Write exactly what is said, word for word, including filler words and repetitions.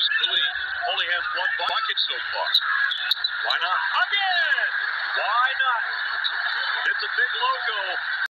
Notae only has one bucket so far. Why not? Again! Why not? It's a big logo.